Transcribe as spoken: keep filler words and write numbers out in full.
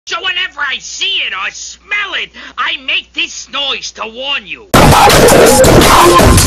So whenever I see it or smell it, I make this noise to warn you.